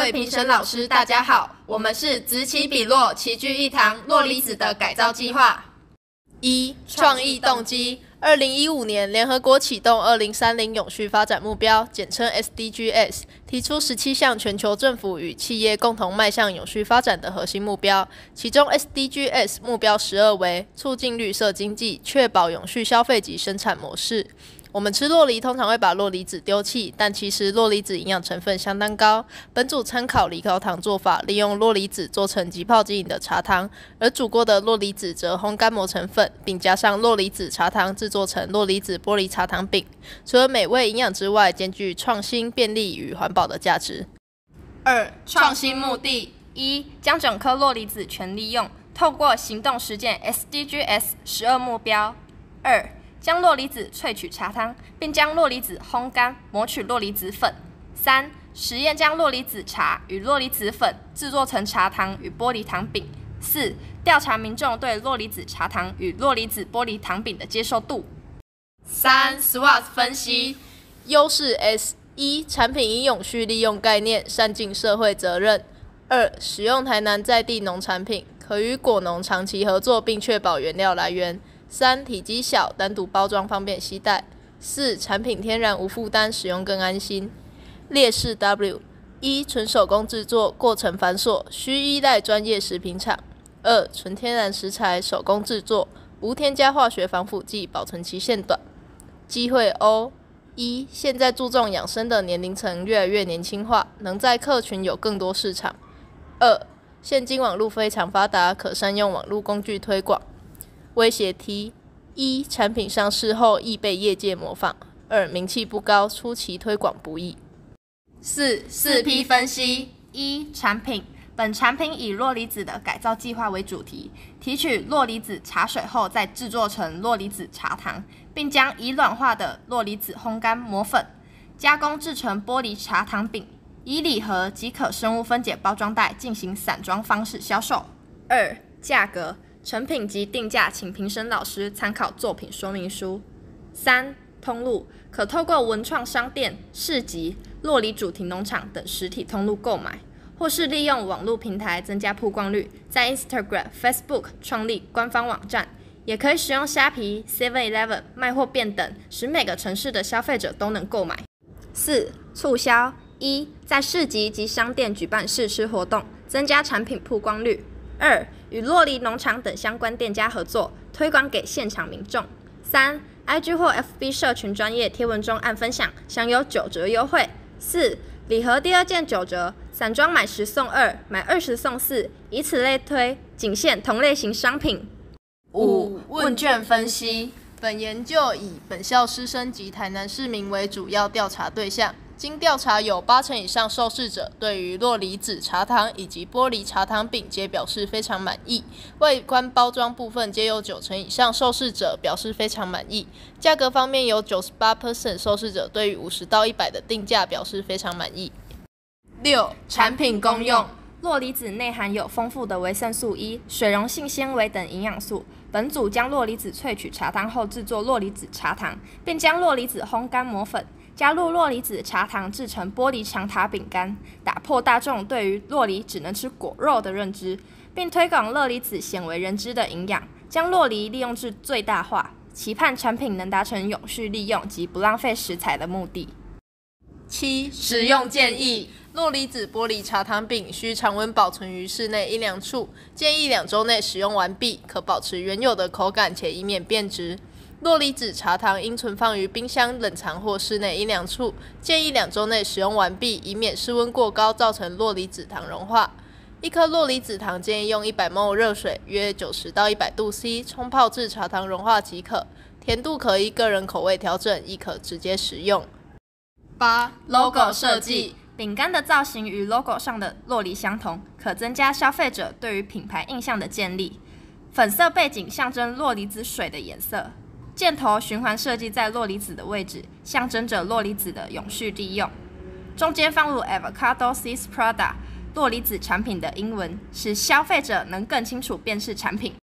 位评审老师，大家好，我们是此起彼落，齐聚一堂，洛离子的改造计划。 一、创意动机。2015年，联合国启动2030永续发展目标，简称 SDGs， 提出17项全球政府与企业共同迈向永续发展的核心目标。其中 SDGs 目标12为促进绿色经济，确保永续消费及生产模式。我们吃酪梨通常会把酪梨子丢弃，但其实酪梨子营养成分相当高。本组参考梨膏糖做法，利用酪梨子做成即泡即饮的茶糖，而煮过的酪梨子则烘干磨成粉，并加上酪梨子茶糖制作成酪梨子玻璃茶糖饼。除了美味营养之外，兼具创新、便利与环保的价值。 二、创新目的：一、将整颗酪梨子全利用，透过行动实践 SDGs 12目标。二、将酪梨子萃取茶汤，并将酪梨子烘干，磨取酪梨子粉。三、实验将酪梨子茶与酪梨子粉制作成茶糖与玻璃糖饼。四、调查民众对酪梨子茶糖与酪梨子玻璃糖饼的接受度。三、SWOT 分析。 优势 S： 一、产品以永续利用概念，善尽社会责任。二、使用台南在地农产品，可与果农长期合作，并确保原料来源。三、体积小，单独包装方便携带。四、产品天然无负担，使用更安心。劣势 W： 一、纯手工制作，过程繁琐，需依赖专业食品厂。二、纯天然食材，手工制作，无添加化学防腐剂，保存期限短。机会 O： 一、现在注重养生的年龄层越来越年轻化，能在客群有更多市场。二、现今网络非常发达，可善用网络工具推广。威胁 T： 一、产品上市后易被业界模仿。二、名气不高，初期推广不易。 四 P 分析。一、产品。本产品以酪梨子的改造计划为主题，提取酪梨子茶水后再制作成酪梨子茶糖，并将已软化的酪梨子烘干磨粉，加工制成玻璃茶糖饼，以礼盒及可生物分解包装袋进行散装方式销售。二、价格。成品及定价，请评审老师参考作品说明书。三、通路。可透过文创商店、市集、酪梨主题农场等实体通路购买，或是利用网络平台增加曝光率，在 Instagram、Facebook 创立官方网站，也可以使用虾皮、7-Eleven 卖货便等，使每个城市的消费者都能购买。四、促销。一、在市集及商店举办试吃活动，增加产品曝光率。二、与酪梨农场等相关店家合作，推广给现场民众。三、IG 或 FB 社群专业贴文中按分享，享有9折优惠。四、礼盒第2件9折，散装买10送2，买20送4，以此类推，仅限同类型商品。五、问卷分析。 本研究以本校师生及台南市民为主要调查对象。经调查，有80%以上受试者对于酪梨子茶糖以及玻璃茶糖饼皆表示非常满意。外观包装部分，皆有90%以上受试者表示非常满意。价格方面，有98% 受试者对于50到100的定价表示非常满意。 六、产品功用。酪梨子内含有丰富的维生素 E、水溶性纤维等营养素。本组将酪梨子萃取茶汤后制作酪梨子茶糖，并将酪梨子烘干磨粉，加入酪梨子茶糖制成玻璃长塔饼干，打破大众对于酪梨只能吃果肉的认知，并推广酪梨子鲜为人知的营养，将酪梨利用至最大化，期盼产品能达成永续利用及不浪费食材的目的。 七、食用建议。酪梨子玻璃茶糖饼需常温保存于室内阴凉处，建议2周内使用完毕，可保持原有的口感且以免变质。酪梨子茶糖应存放于冰箱冷藏或室内阴凉处，建议2周内使用完毕，以免室温过高造成酪梨子糖融化。1颗酪梨子糖建议用100ml 热水约90到100度 C 冲泡至茶糖融化即可，甜度可依个人口味调整，亦可直接食用。 八、logo 设计。饼干的造型与 logo 上的酪梨相同，可增加消费者对于品牌印象的建立。粉色背景象征酪梨子水的颜色，箭头循环设计在酪梨子的位置，象征着酪梨子的永续利用。中间放入 Avocado Seeds Prada 酪梨子产品的英文，使消费者能更清楚辨识产品。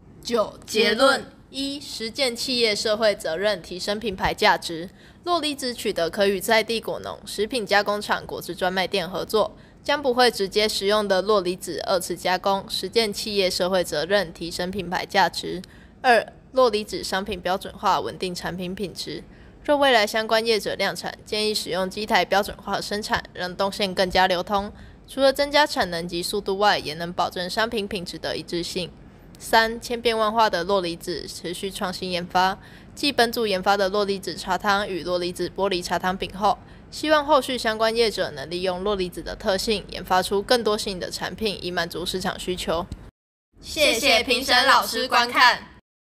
9、结论。一、实践企业社会责任，提升品牌价值。酪梨子取得可与在地果农、食品加工厂、果汁专卖店合作， 将不会直接使用的弱离子二次加工，实践企业社会责任，提升品牌价值。2、弱离子商品标准化，稳定产品品质。若未来相关业者量产，建议使用机台标准化生产，让动线更加流通。除了增加产能及速度外，也能保证商品品质的一致性。3、千变万化的弱离子持续创新研发，继本组研发的弱离子茶汤与弱离子玻璃茶汤饼后，希望后续相关业者能利用弱离子的特性，研发出更多新的产品，以满足市场需求。 谢谢评审老师观看。